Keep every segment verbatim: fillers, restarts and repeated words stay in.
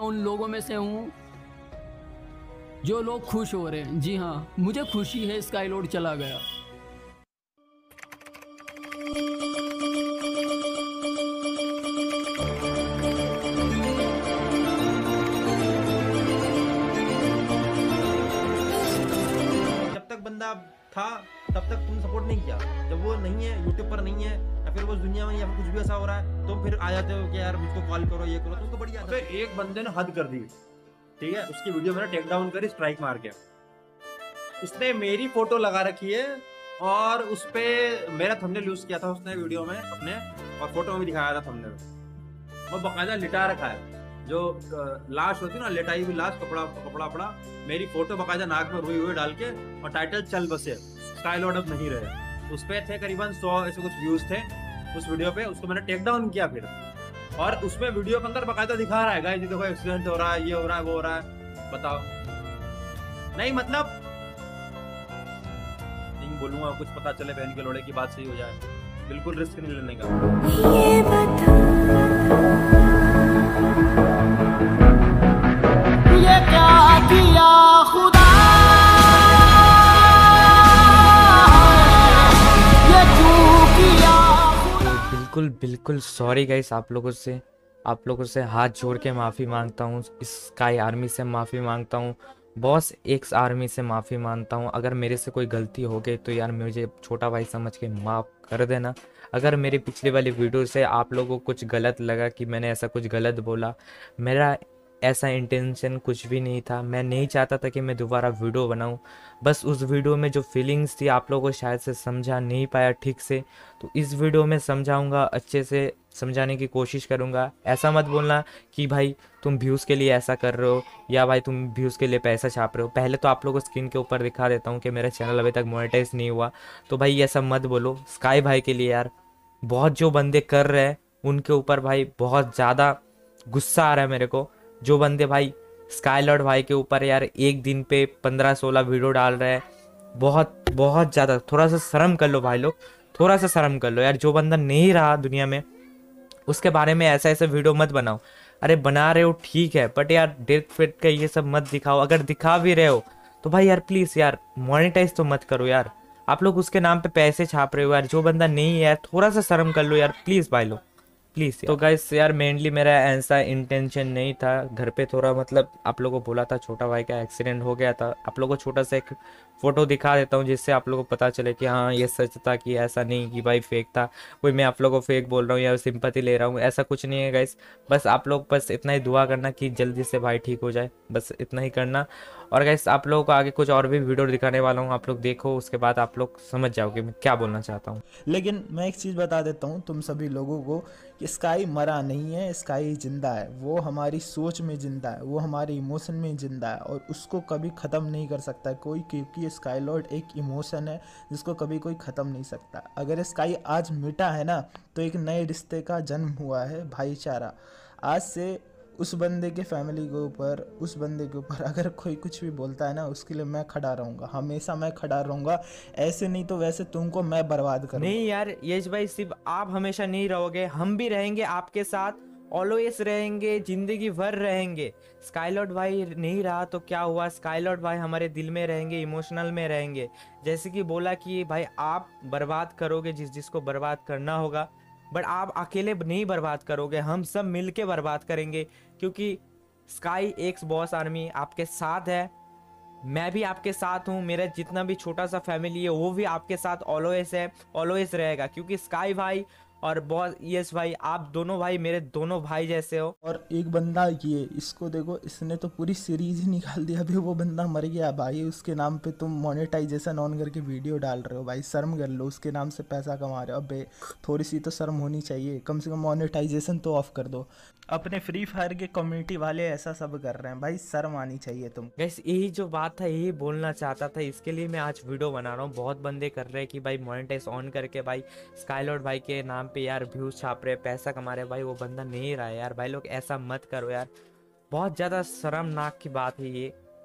उन लोगों में से हूँ जो लोग खुश हो रहे हैं। जी हाँ, मुझे खुशी है स्काई लॉर्ड चला गया। जब तक बंदा था तब तक तुम सपोर्ट नहीं किया, जब वो नहीं है, यूट्यूब पर नहीं है या फिर वो दुनिया में या फिर कुछ भी ऐसा हो रहा है तो फिर आ जाते हो कि यार मुझको कॉल करो, ये करो। तुमको बढ़िया था। एक बंदे ने हद कर दी, ठीक है, उसकी वीडियो मैंने टेक डाउन करी स्ट्राइक मार के। उसने मेरी फोटो लगा रखी है और उस पे मेरा थंबनेल यूज किया था उसने वीडियो में अपने, और फोटो में भी दिखाया था थंबनेल। और बकायदा लिटा रखा है, जो लाश होती है ना, लेटाई हुई लाश, कपड़ा कपड़ा कपड़ा, मेरी फोटो बकायदा नाक में रुई हुए डाल के, और टाइटल चल बसे, स्काई लॉर्ड अब नहीं रहे। उस पे थे करीबन सौ ऐसे कुछ व्यूज थे उस वीडियो पे। उसको मैंने टेक डाउन किया फिर, और उसमें वीडियो के अंदर बकायदा दिखा रहा है गाइस देखो एक्सीडेंट हो रहा है, ये हो रहा है, वो हो रहा है। बताओ, नहीं मतलब नहीं बोलूंगा, कुछ पता चले बहन के लोड़े की बात सही हो जाए, बिल्कुल रिस्क नहीं लेने का। ये बता ये क्या किया खुदा, ये क्यों किया खुदा। बिल्कुल बिल्कुल सॉरी गाइस, आप लोगों से आप लोगों से हाथ जोड़ के माफ़ी मांगता हूँ, स्काई आर्मी से माफ़ी मांगता हूँ, बॉस एक्स आर्मी से माफ़ी मांगता हूँ। अगर मेरे से कोई गलती हो गई तो यार मुझे छोटा भाई समझ के माफ़ कर देना। अगर मेरी पिछली वाली वीडियो से आप लोगों को कुछ गलत लगा कि मैंने ऐसा कुछ गलत बोला, मेरा ऐसा इंटेंशन कुछ भी नहीं था। मैं नहीं चाहता था कि मैं दोबारा वीडियो बनाऊं, बस उस वीडियो में जो फीलिंग्स थी आप लोगों को शायद से समझा नहीं पाया ठीक से, तो इस वीडियो में समझाऊंगा, अच्छे से समझाने की कोशिश करूंगा। ऐसा मत बोलना कि भाई तुम व्यूज़ के लिए ऐसा कर रहे हो या भाई तुम व्यूज़ के लिए पैसा छाप रहे हो। पहले तो आप लोगों को स्क्रीन के ऊपर दिखा देता हूँ कि मेरा चैनल अभी तक मोनेटाइज नहीं हुआ, तो भाई ये सब मत बोलो। स्काई भाई के लिए यार बहुत जो बंदे कर रहे हैं उनके ऊपर भाई बहुत ज़्यादा गुस्सा आ रहा है मेरे को। जो बंदे भाई स्काई लॉर्ड भाई के ऊपर यार एक दिन पे पंद्रह सोलह वीडियो डाल रहे हैं, बहुत बहुत ज़्यादा, थोड़ा सा शर्म कर लो भाई लोग, थोड़ा सा शर्म कर लो यार। जो बंदा नहीं रहा दुनिया में उसके बारे में ऐसा ऐसा वीडियो मत बनाओ। अरे बना रहे हो ठीक है, बट यार डेथ फेट का ये सब मत दिखाओ। अगर दिखा भी रहे हो तो भाई यार प्लीज़ यार मोनेटाइज तो मत करो यार। आप लोग उसके नाम पे पैसे छाप रहे हो यार। जो बंदा नहीं है यार थोड़ा सा शर्म कर लो यार, प्लीज़ भाई लोग प्लीज़। तो गाइस यार मेनली मेरा ऐसा इंटेंशन नहीं था। घर पे थोड़ा मतलब आप लोगों को बोला था छोटा भाई का एक्सीडेंट हो गया था। आप लोगों को छोटा सा एक फ़ोटो दिखा देता हूँ जिससे आप लोगों को पता चले कि हाँ ये सच था, कि ऐसा नहीं कि भाई फेक था। कोई मैं आप लोगों को फेक बोल रहा हूँ या सिंपैथी ले रहा हूँ, ऐसा कुछ नहीं है गाइस। बस आप लोग बस इतना ही दुआ करना कि जल्दी से भाई ठीक हो जाए, बस इतना ही करना। और गाइस आप लोगों को आगे कुछ और भी वीडियो दिखाने वाला हूँ, आप लोग देखो, उसके बाद आप लोग समझ जाओगे मैं क्या बोलना चाहता हूँ। लेकिन मैं एक चीज़ बता देता हूँ तुम सभी लोगों को कि स्काई मरा नहीं है, स्काई जिंदा है। वो हमारी सोच में जिंदा है, वो हमारे इमोशन में जिंदा है, और उसको कभी ख़त्म नहीं कर सकता है कोई, क्योंकि स्काई लॉर्ड एक इमोशन है जिसको कभी कोई ख़त्म नहीं सकता। अगर स्काई आज मिटा है ना तो एक नए रिश्ते का जन्म हुआ है, भाईचारा। आज से उस बंदे के फैमिली के ऊपर, उस बंदे के ऊपर अगर कोई कुछ भी बोलता है ना, उसके लिए मैं खड़ा रहूँगा, हमेशा मैं खड़ा रहूँगा। ऐसे नहीं तो वैसे तुमको मैं बर्बाद करूँगा। नहीं यार यश भाई, सिर्फ आप हमेशा नहीं रहोगे, हम भी रहेंगे आपके साथ, ऑलवेज रहेंगे, जिंदगी भर रहेंगे। स्काई लॉर्ड भाई नहीं रहा तो क्या हुआ, स्काई लॉर्ड भाई हमारे दिल में रहेंगे, इमोशनल में रहेंगे। जैसे कि बोला कि भाई आप बर्बाद करोगे जिस जिसको बर्बाद करना होगा, बट आप अकेले नहीं बर्बाद करोगे, हम सब मिलके बर्बाद करेंगे। क्योंकि स्काई एक्स बॉस आर्मी आपके साथ है, मैं भी आपके साथ हूँ, मेरा जितना भी छोटा सा फैमिली है वो भी आपके साथ ऑलवेज है, ऑलवेज रहेगा। क्योंकि स्काई भाई और बॉस यस भाई, आप दोनों भाई मेरे दोनों भाई जैसे हो। और एक बंदा ये, इसको देखो, इसने तो पूरी सीरीज ही निकाल दी। अभी वो बंदा मर गया भाई, उसके नाम पे तुम मोनेटाइजेशन ऑन करके वीडियो डाल रहे हो। भाई शर्म कर लो, उसके नाम से पैसा कमा रहे हो। अबे थोड़ी सी तो शर्म होनी चाहिए, कम से कम मोनेटाइजेशन तो ऑफ कर दो। अपने फ्री फायर के कम्युनिटी वाले ऐसा सब कर रहे हैं, भाई शर्म आनी चाहिए तुम। गैस यही जो बात था यही बोलना चाहता था, इसके लिए मैं आज वीडियो बना रहा हूँ। बहुत बंदे कर रहे हैं कि भाई मोनेटाइज ऑन करके भाई स्काई लॉर्ड भाई के नाम पे यार व्यूज छाप रहे, पैसा कमा रहे। भाई वो बंदा नहीं रहा है यार, भाई लोग ऐसा मत करो यार, बहुत ज़्यादा शर्मनाक की बात है ये।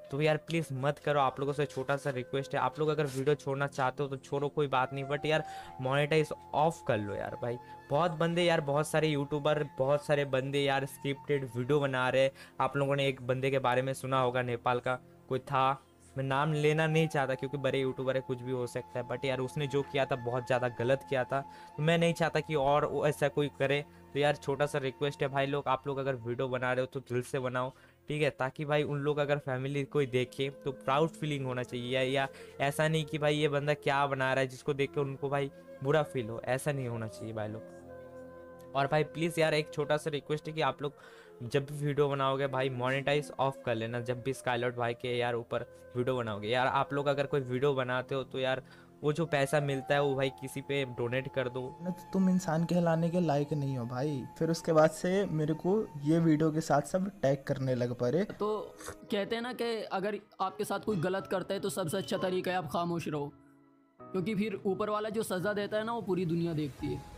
तो यार प्लीज़ मत करो, आप लोगों से छोटा सा रिक्वेस्ट है। आप लोग अगर वीडियो छोड़ना चाहते हो तो छोड़ो, कोई बात नहीं, बट यार मोनेटाइज ऑफ कर लो यार भाई। बहुत बंदे यार, बहुत सारे यूट्यूबर, बहुत सारे बंदे यार स्क्रिप्टेड वीडियो बना रहे हैं। आप लोगों ने एक बंदे के बारे में सुना होगा, नेपाल का कोई था, मैं नाम लेना नहीं चाहता क्योंकि बड़े यूट्यूबर है, कुछ भी हो सकता है, बट यार उसने जो किया था बहुत ज़्यादा गलत किया था। तो मैं नहीं चाहता कि और वो ऐसा कोई करे। तो यार छोटा सा रिक्वेस्ट है भाई लोग, आप लोग अगर वीडियो बना रहे हो तो दिल से बनाओ, ठीक है, ताकि भाई उन लोग अगर फैमिली कोई देखे तो प्राउड फीलिंग होना चाहिए, या, या ऐसा नहीं कि भाई ये बंदा क्या बना रहा है जिसको देख के उनको भाई बुरा फील हो, ऐसा नहीं होना चाहिए भाई लोग। और भाई प्लीज़ यार एक छोटा सा रिक्वेस्ट है कि आप लोग जब भी वीडियो बनाओगे भाई मोनेटाइज ऑफ कर लेना। जब भी स्काईलॉर्ड भाई के यार ऊपर वीडियो बनाओगे यार, आप लोग अगर कोई वीडियो बनाते हो तो यार वो जो पैसा मिलता है वो भाई किसी पे डोनेट कर दो। ना तो तुम इंसान कहलाने के लायक नहीं हो भाई। फिर उसके बाद से मेरे को ये वीडियो के साथ सब टैग करने लग पड़े। तो कहते हैं ना कि अगर आपके साथ कोई गलत करता है तो सबसे अच्छा तरीका है आप खामोश रहो, क्योंकि फिर ऊपर वाला जो सज़ा देता है ना वो पूरी दुनिया देखती है।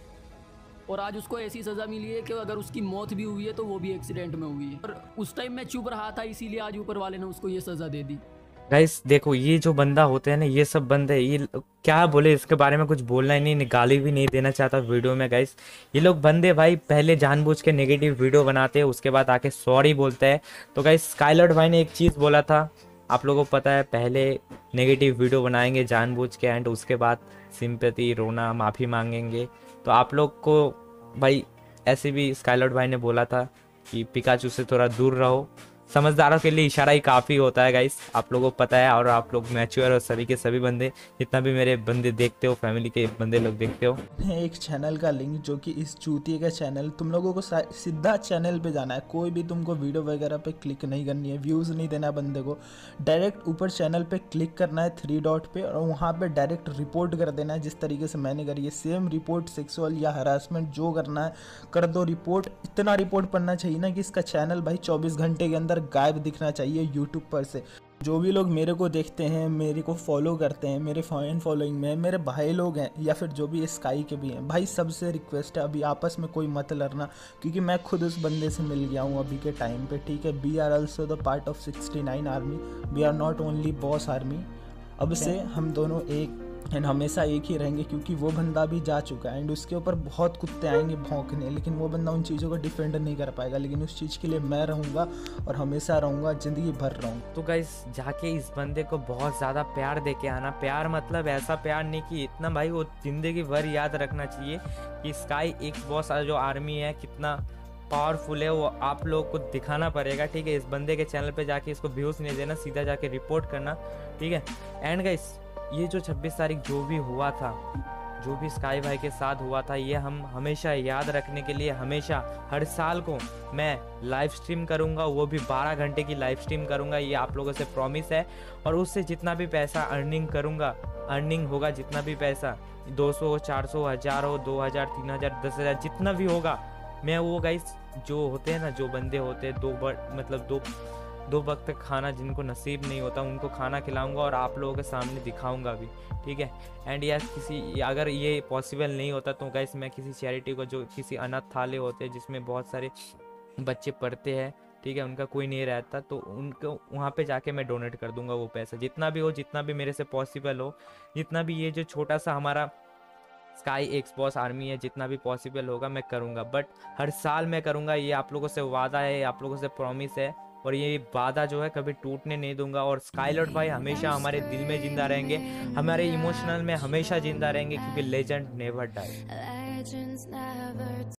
और आज उसको ऐसी सज़ा मिली है कि अगर उसकी मौत भी हुई है तो वो भी एक्सीडेंट में हुई है, और उस टाइम मैं चुप रहा था, इसीलिए आज ऊपर वाले ने उसको ये सज़ा दे दी। गाइस देखो, ये जो बंदा होते हैं ना, ये सब बंदे, ये क्या बोले इसके बारे में, कुछ बोलना ही नहीं, गाली भी नहीं देना चाहता वीडियो में गाइस। ये लोग बंदे भाई पहले जानबूझ के नेगेटिव वीडियो बनाते हैं, उसके बाद आके सॉरी बोलते हैं। तो गाइस स्काईलॉर्ड भाई ने एक चीज़ बोला था, आप लोगों को पता है, पहले नेगेटिव वीडियो बनाएंगे जानबूझ के एंड उसके बाद सिंपैथी, रोना, माफ़ी मांगेंगे। तो आप लोग को भाई ऐसे भी स्काईलॉर्ड भाई ने बोला था कि पिकाचू से थोड़ा दूर रहो। समझदारों के लिए इशारा ही काफ़ी होता है गाइस, आप लोगों को पता है। और आप लोग मैच्योर और सभी के सभी बंदे, जितना भी मेरे बंदे देखते हो, फैमिली के बंदे लोग देखते हो, एक चैनल का लिंक जो कि इस चूतिए का चैनल, तुम लोगों को सा- सीधा चैनल पे जाना है। कोई भी तुमको वीडियो वगैरह पे क्लिक नहीं करनी है, व्यूज़ नहीं देना है बंदे को। डायरेक्ट ऊपर चैनल पे क्लिक करना है थ्री डॉट पे, और वहाँ पे डायरेक्ट रिपोर्ट कर देना है, जिस तरीके से मैंने करी है सेम रिपोर्ट। सेक्सुअल या हरासमेंट जो करना है कर दो रिपोर्ट। इतना रिपोर्ट पढ़ना चाहिए ना कि इसका चैनल भाई चौबीस घंटे के अंदर गायब दिखना चाहिए यूट्यूब पर से। जो भी लोग मेरे को देखते हैं, मेरे को फॉलो करते हैं, मेरे फैन फॉलोइंग में मेरे भाई लोग हैं, या फिर जो भी स्काई के भी हैं, भाई सबसे रिक्वेस्ट है अभी आपस में कोई मत लड़ना, क्योंकि मैं खुद उस बंदे से मिल गया हूँ अभी के टाइम पे, ठीक है। We are also the part of sixty nine army, we are not only boss army. अब से हम दोनों एक एंड हमेशा एक ही रहेंगे, क्योंकि वो बंदा भी जा चुका है एंड उसके ऊपर बहुत कुत्ते आएंगे भौंकने, लेकिन वो बंदा उन चीज़ों को डिफेंड नहीं कर पाएगा। लेकिन उस चीज़ के लिए मैं रहूँगा और हमेशा रहूँगा, ज़िंदगी भर रहूँगा। तो गाइस जाके इस बंदे को बहुत ज़्यादा प्यार दे के आना। प्यार मतलब ऐसा प्यार नहीं कि इतना भाई, वो ज़िंदगी भर याद रखना चाहिए कि स्काई एक्स बॉस जो आर्मी है कितना पावरफुल है, वो आप लोग को दिखाना पड़ेगा, ठीक है। इस बंदे के चैनल पे जाके इसको व्यूज़ नहीं देना, सीधा जाके रिपोर्ट करना, ठीक है। एंड गाइस ये जो छब्बीस तारीख जो भी हुआ था, जो भी स्काई भाई के साथ हुआ था, ये हम हमेशा याद रखने के लिए, हमेशा हर साल को मैं लाइव स्ट्रीम करूंगा, वो भी बारह घंटे की लाइव स्ट्रीम करूंगा, ये आप लोगों से प्रॉमिस है। और उससे जितना भी पैसा अर्निंग करूंगा, अर्निंग होगा, जितना भी पैसा दो सौ, चार सौ, हज़ार हो, दो हज़ार, तीन हज़ार, दस हज़ार, जितना भी होगा, मैं वो गाइस जो होते हैं ना, जो बंदे होते हैं दो बर मतलब दो दो वक्त खाना जिनको नसीब नहीं होता उनको खाना खिलाऊंगा और आप लोगों के सामने दिखाऊंगा भी, ठीक है। एंड यार किसी, अगर ये पॉसिबल नहीं होता तो गाइस मैं किसी चैरिटी को, जो किसी अनाथालय होते हैं जिसमें बहुत सारे बच्चे पढ़ते हैं, ठीक है, उनका कोई नहीं रहता, तो उनको वहाँ पे जाके मैं डोनेट कर दूंगा वो पैसा, जितना भी हो, जितना भी मेरे से पॉसिबल हो, जितना भी ये जो छोटा सा हमारा स्काई एक्स बॉस आर्मी है, जितना भी पॉसिबल होगा मैं करूँगा। बट हर साल मैं करूँगा, ये आप लोगों से वादा है, आप लोगों से प्रॉमिस है, और ये वादा जो है कभी टूटने नहीं दूंगा। और स्काईलॉर्ड भाई हमेशा हमारे दिल में जिंदा रहेंगे, हमारे इमोशनल में हमेशा जिंदा रहेंगे, क्योंकि लेजेंड नेवर डाई।